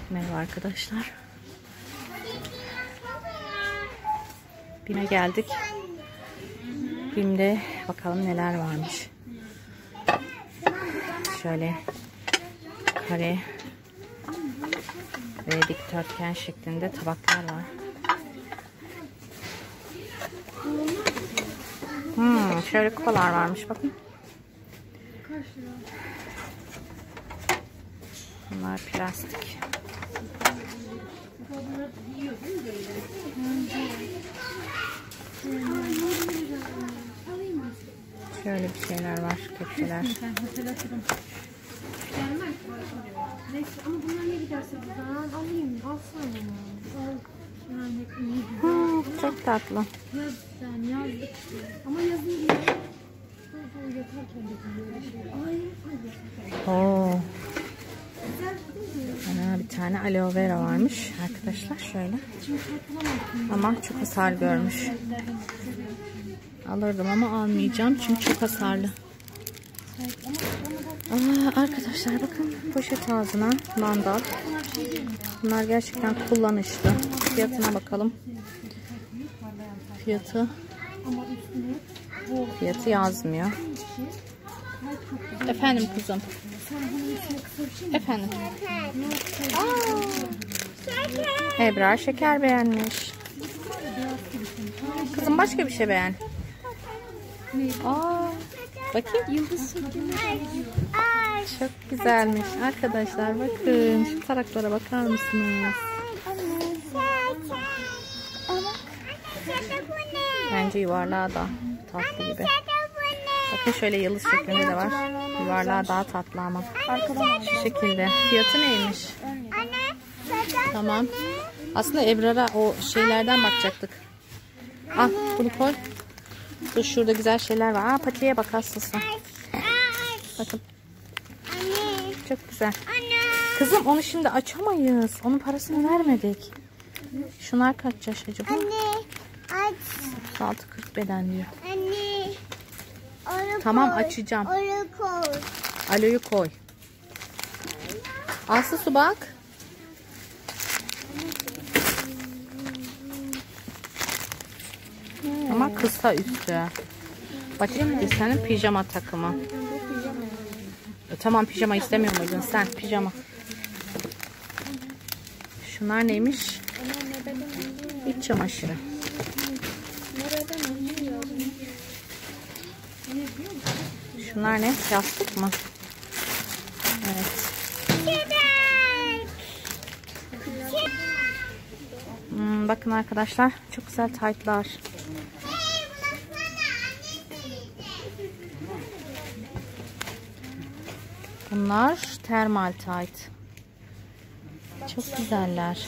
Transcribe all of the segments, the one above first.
Merhaba arkadaşlar. BİM'e geldik. BİM'de bakalım neler varmış. Şöyle kare ve dikdörtgen şeklinde tabaklar var. Şöyle kupalar varmış bakın. Bunlar plastik. Şöyle bir şeyler var, kepçeler. Ama bunlar ne giderse buradan alayım, alsana. Çok tatlı. Yazdan yazdık. Ama yazın giyiyor. Yatarken de giyiyor. Oo. Ana, bir tane aloe vera varmış arkadaşlar şöyle. Ama çok hasar görmüş. Alırdım ama almayacağım çünkü çok hasarlı. Arkadaşlar bakın, poşet ağzına mandal. Bunlar gerçekten kullanışlı. Fiyatına bakalım. Fiyatı yazmıyor. Efendim kızım. Efendim. Ebrar şeker beğenmiş. Kızım başka bir şey beğen. Bakayım. Yıldız çok güzelmiş. Arkadaşlar bakın. Şu taraklara bakar mısınız? Bence yuvarlağı da tatlı gibi. Bakın şöyle yıldız şeklinde de var. Yuvarlağı daha tatlı ama. Şu şekilde. Fiyatı neymiş? Tamam. Aslında Ebrar'a o şeylerden bakacaktık. Al bunu koy. Dur, şurada güzel şeyler var. Patiye bak aslında. Bakın. Çok güzel. Kızım onu şimdi açamayız. Onun parasını vermedik. Şunlar kaç yaş acaba? 36-40 beden diyor. Tamam açacağım. Aloe'yu koy. Aslı su bak. Ama kısa üstü. Bakayım senin pijama takımı. Tamam, pijama istemiyor muydun sen? Pijama. Şunlar neymiş? İç çamaşırı. Şunlar ne? Yastık mı? Evet. Bakın arkadaşlar, çok güzel taytlar. Bunlar termal tayt. Çok güzeller.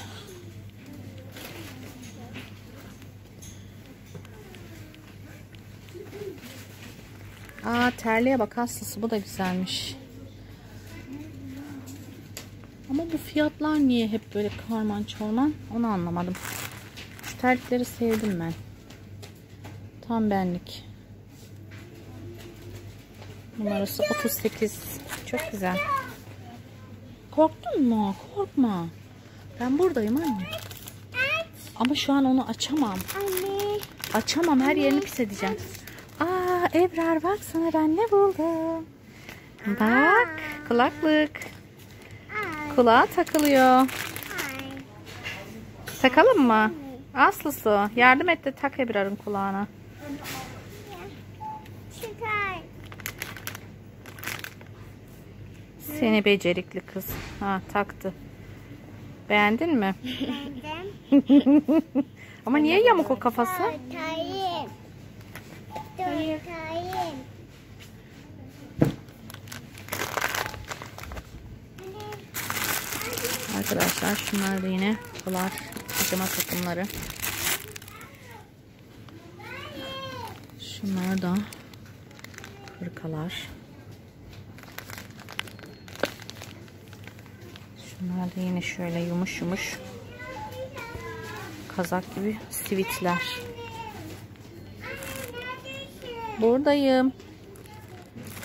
Terliğe bak Aslısı, bu da güzelmiş. Ama bu fiyatlar niye hep böyle karman çorman, onu anlamadım. Şu terlikleri sevdim ben. Tam benlik. Numarası 38. Çok güzel. Korktun mu? Korkma. Ben buradayım anne. Ama şu an onu açamam. Açamam, her yerini pis edeceğim. Ebrar bak, sana ben ne buldum. Bak, kulaklık. Kulağa takılıyor. Takalım mı? Aslısı yardım et de tak Ebrar'ın kulağına. Seni becerikli kız. Taktı. Beğendin mi? Beğendim. Ama niye yamuk o kafası? Arkadaşlar şunlar da yine kular, pijama takımları. Şunlar da hırkalar. Şunlar da yine şöyle yumuş yumuş kazak gibi sivitler. Buradayım.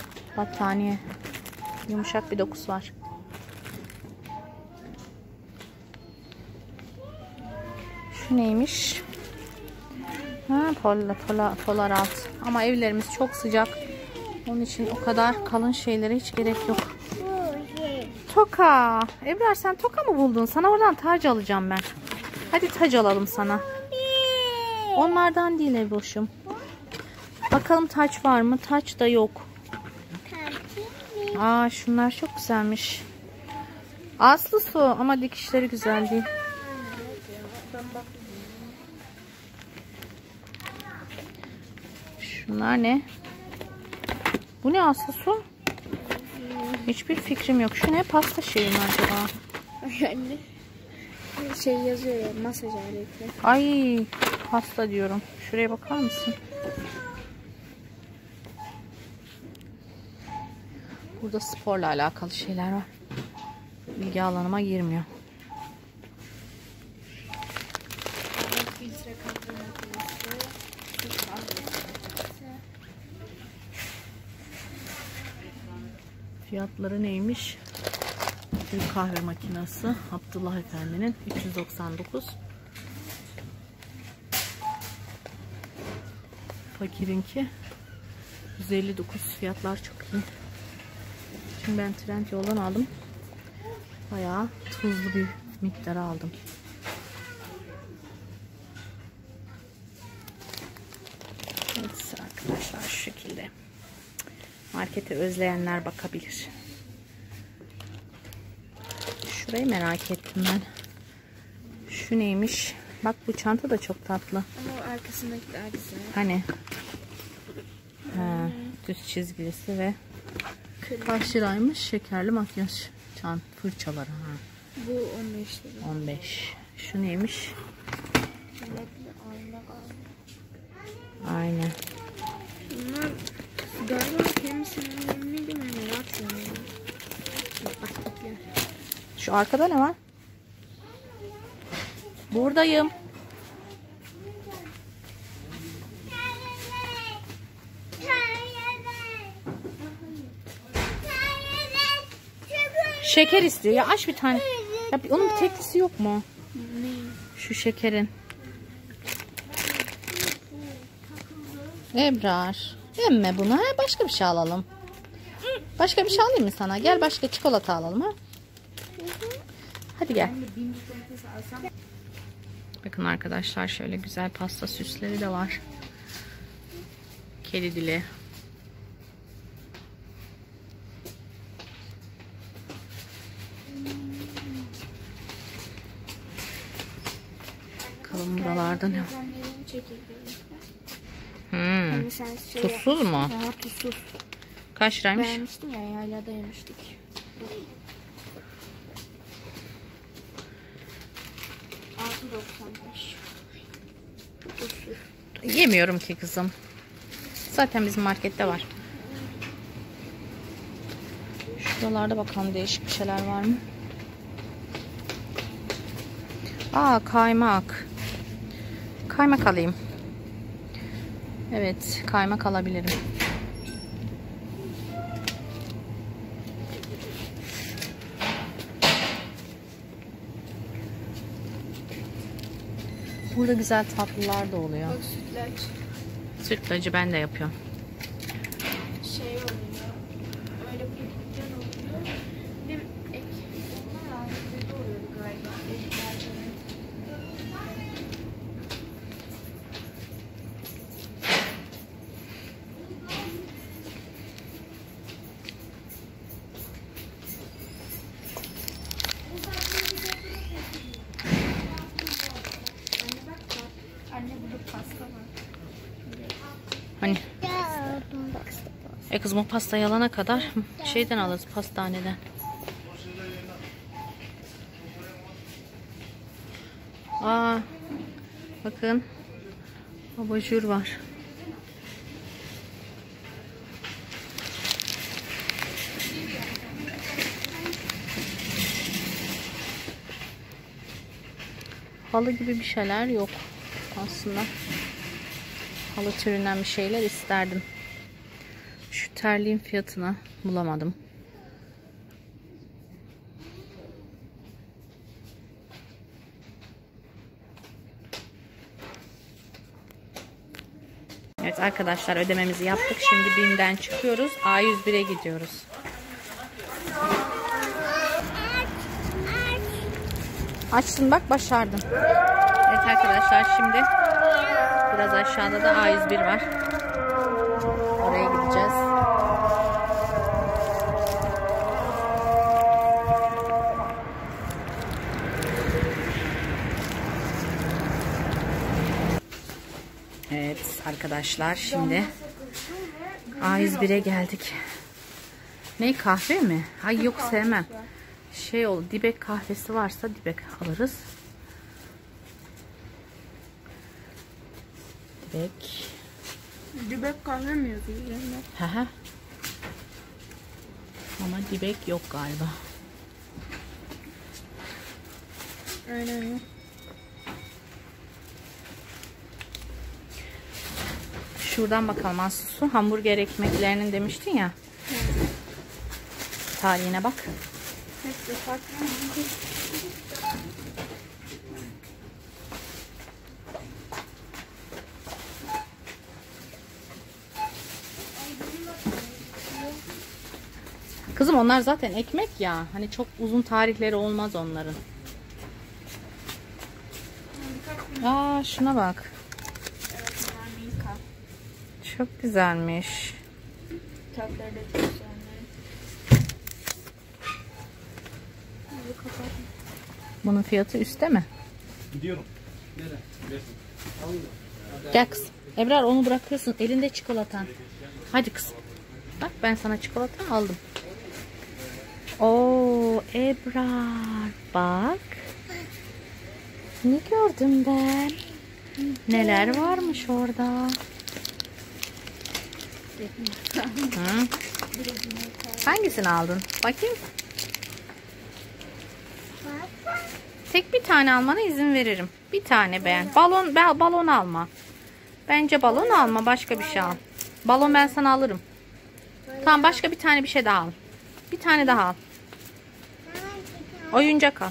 Battaniye. Yumuşak bir dokusu var. Şu neymiş? Ha, polar alt. Ama evlerimiz çok sıcak. Onun için o kadar kalın şeylere hiç gerek yok. Toka. Ebrar sen toka mı buldun? Sana oradan tac alacağım ben. Hadi tac alalım sana. Onlardan değil Ebroş'um. Bakalım taç var mı? Taç da yok. Aa, şunlar çok güzelmiş. Aslı su ama dikişleri güzel değil. Şunlar ne? Bu ne Aslı su? Hiçbir fikrim yok. Şu ne? Pasta şeyi mi acaba? Yani şey yazıyor ya, masaj aleti. Ay, pasta diyorum. Şuraya bakar mısın? Burada sporla alakalı şeyler var. Bilgi alanıma girmiyor. Fiyatları neymiş? Bir kahve makinesi Abdullah Efendi'nin 399. Fakirinki 159. Fiyatlar çok iyi. Şimdi ben Trendyol'dan aldım. Bayağı tuzlu bir miktar aldım. Evet arkadaşlar, şu şekilde. Markete özleyenler bakabilir. Şurayı merak ettim ben. Şu neymiş? Bak, bu çanta da çok tatlı. Ama arkasındakiler güzel. Hani? Ha, düz çizgilisi ve kaç liraymış? Şekerli makyaj fırçaları. Ha. Bu 15 lira. 15. Şu neymiş? Aynen. Bunlar galiba kendisinin neydi, ben merak ediyorum. Şu arkada ne var? Buradayım. Şeker istiyor. Ya aç bir tane. Ya onun bir teklisi yok mu? Ne? Şu şekerin. Ebrar. Emme bunu. Ha? Başka bir şey alalım. Başka bir şey alayım mı sana? Gel başka çikolata alalım. Ha? Hadi gel. Bakın arkadaşlar, şöyle güzel pasta süsleri de var. Kedi dili. Bakalım buralarda ne var? Tuzsuz mu? Ha, tuzsuz. Kaç liraymış? Beğenmiştim ya, yaylada yemiştik. 6.95. Yemiyorum ki kızım. Zaten bizim markette var. Şuralarda bakalım değişik bir şeyler var mı? Aa, kaymak. Kaymak alayım. Evet, kaymak alabilirim. Burada güzel tatlılar da oluyor. Bak, sütlaç. Sütlacı ben de yapıyorum. Şey oluyor. Öyle bir güzel oluyor. Bir ek. Onlar ağzında oluyor galiba. Anne, burada pasta var. Hani? Kızım, o pastayı alana kadar şeyden alırız, pastaneden. Aa, bakın, abajur var. Halı gibi bir şeyler yok aslında. Halı türünden bir şeyler isterdim. Şu terliğin fiyatını bulamadım. Evet arkadaşlar, ödememizi yaptık. Şimdi BİM'den çıkıyoruz. A101'e gidiyoruz. Açtın bak, başardın. Evet arkadaşlar, şimdi biraz aşağıda da A101 var. Oraya gideceğiz. Evet arkadaşlar, şimdi A101'e geldik. Ne, kahve mi? Ay yok, sevmem. Şey olur, dibek kahvesi varsa dibek alırız. Dibek. Dibek kahve mi yazıyor? Hı. Ama dibek yok galiba. Aynen. Şuradan bakalım Aslı. Hamburger ekmeklerinin demiştin ya. Tarihine bak. Hepsi farklı. Kızım onlar zaten ekmek ya. Hani çok uzun tarihleri olmaz onların. Aa, şuna bak. Çok güzelmiş. Tatları da çok güzel. Bunun fiyatı üstte mi? Gidiyorum. Gel kızım. Ebrar, onu bırakıyorsun. Elinde çikolatan. Hadi kızım. Bak, ben sana çikolata aldım. Oo Ebrar, bak. Ne gördüm ben? Neler varmış orada? Hı? Hangisini aldın? Bakayım. Tek bir tane almana izin veririm. Bir tane beğen. Balon alma. Bence balon alma. Başka bir şey al. Balon ben sana alırım. Tamam, başka bir tane bir şey daha al. Bir tane daha al. Oyuncak al.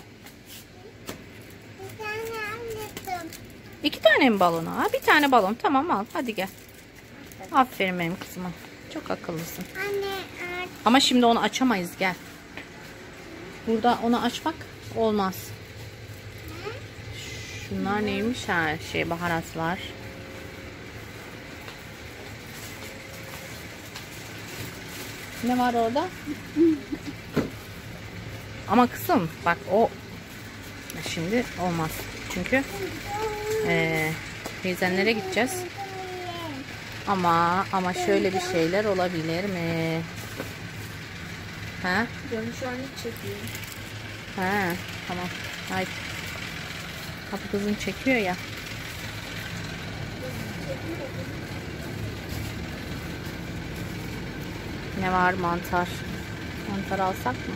İki tane mi balon al? Bir tane balon. Tamam, al. Hadi gel. Aferin benim kızıma. Çok akıllısın. Ama şimdi onu açamayız. Gel. Burada onu açmak olmaz. Şunlar neymiş? Her şey, baharatlar. Ne var orada? Ama kızım bak, o şimdi olmaz. Çünkü teyzenlere gideceğiz. Ama şöyle bir şeyler olabilir mi? Ha? Canım şu an hiç çekiyor. Ha, tamam. Haydi. Kapı kızın çekiyor ya. Ne var? Mantar. Mantar alsak mı?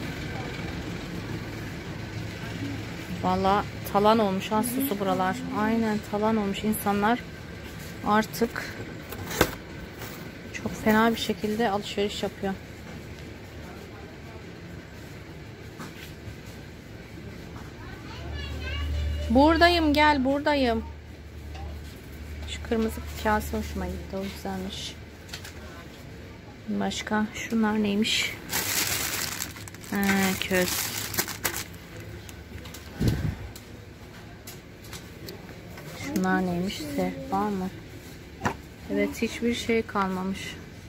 Vallahi talan olmuş Aslısı buralar. Aynen talan olmuş. İnsanlar artık çok fena bir şekilde alışveriş yapıyor. Buradayım, gel buradayım. Şu kırmızı kase hoşuma gitti, o güzelmiş. Başka şunlar neymiş? Köz. Şunlar neymiş? Var mı? Evet, hiçbir şey kalmamış.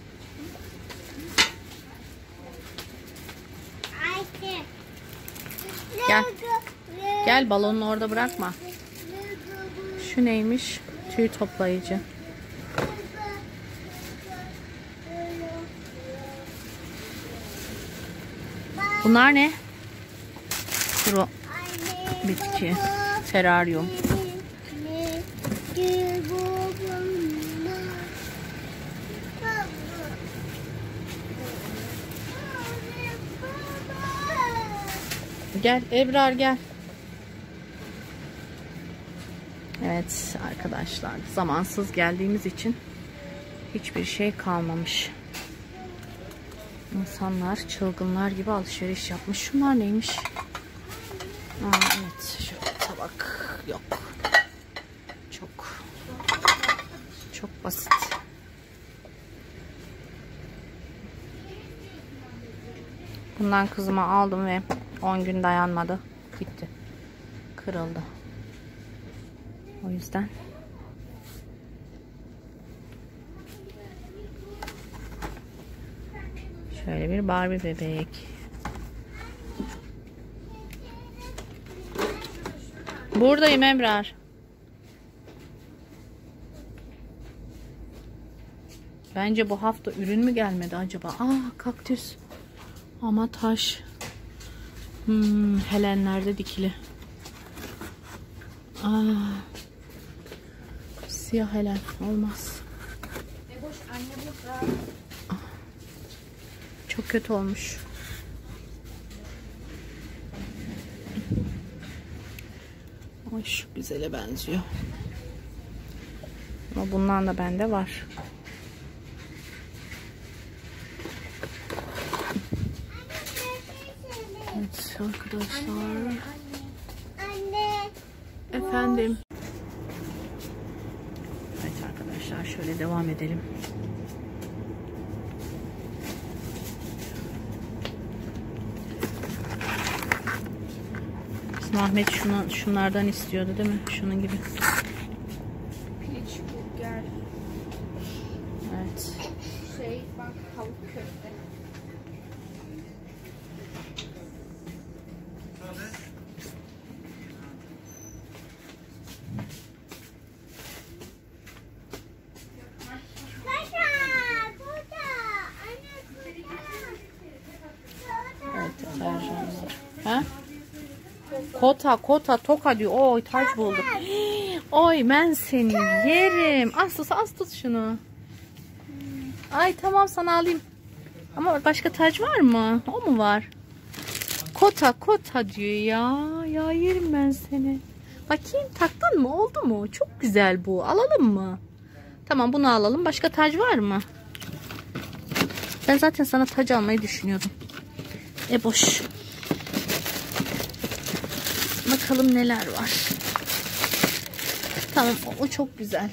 Gel. Gel, balonunu orada bırakma. Şu neymiş? Tüy toplayıcı. Bunlar ne? Kuru bitki. Teraryum. Gel Ebrar, gel. Evet arkadaşlar, zamansız geldiğimiz için hiçbir şey kalmamış. İnsanlar çılgınlar gibi alışveriş yapmış. Şunlar neymiş? Evet, şöyle tabak yok. Çok basit. Bundan kızıma aldım ve 10 gün dayanmadı. Gitti. Kırıldı. O yüzden. Şöyle bir Barbie bebek. Buradayım Ebrar. Bence bu hafta ürün mü gelmedi acaba? Kaktüs. Ama taş. Helenlerde dikili. Siyah helen olmaz. Çok kötü olmuş. Ay, şu güzele benziyor. Ama bundan da bende var. Evet arkadaşlar. Efendim. Evet arkadaşlar, şöyle devam edelim. Ahmet şunlardan istiyordu değil mi? Şunun gibi. Piliç burger. Evet. Bak, tavuk köfte. Evet, deterjanlar. Ha? Kota, toka diyor. Oy, taç buldum. Oy, ben seni yerim. Az tut şunu. Ay tamam, sana alayım. Ama başka taç var mı? O mu var? Kota diyor ya. Ya yerim ben seni. Bakayım, taktın mı? Oldu mu? Çok güzel bu. Alalım mı? Tamam, bunu alalım. Başka taç var mı? Ben zaten sana taç almayı düşünüyordum. Boş. Bakalım neler var. Tamam, o çok güzel.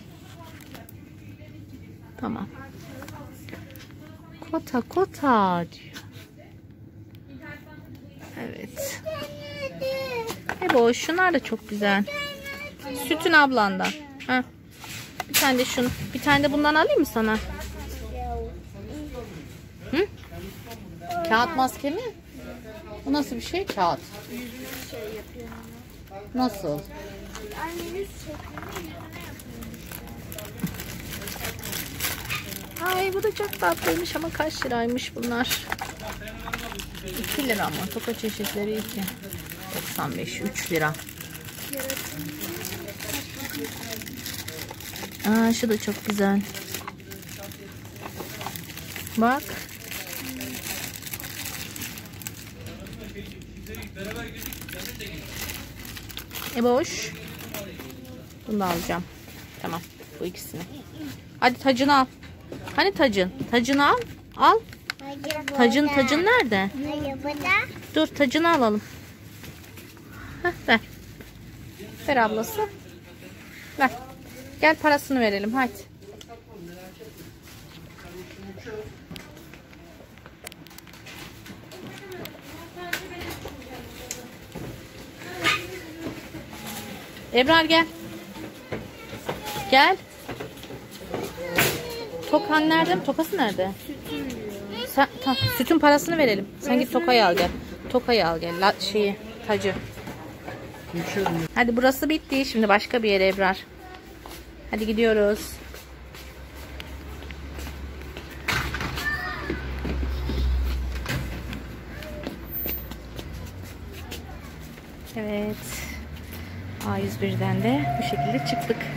Tamam. Kota diyor. Evet. Boş. Şunlar da çok güzel. Sütün ablandan. Ha. Bir tane de şunu. Bir tane de bundan alayım mı sana? Hı? Kağıt maske mi? Bu nasıl bir şey? Kağıt. Nasıl? Ay, bu da çok tatlıymış ama kaç liraymış bunlar? 2 lira mı? Toka çeşitleri 2. 95, 3 lira. Şu da çok güzel. Bak. Boş. Bunu da alacağım. Tamam. Bu ikisini. Hadi tacını al. Hani tacın? Tacını al. Al. Tacın nerede? Dur, tacını alalım. Ver. Ver ablası. Ver. Gel, parasını verelim. Hadi. Ebrar gel. Gel. Tokan nerede? Tokası nerede? Sütün parasını verelim. Sen git tokayı al gel. Tokayı al gel. Tacı. Hadi, burası bitti. Şimdi başka bir yere Ebrar. Hadi gidiyoruz. Evet. A101'den de bu şekilde çıktık.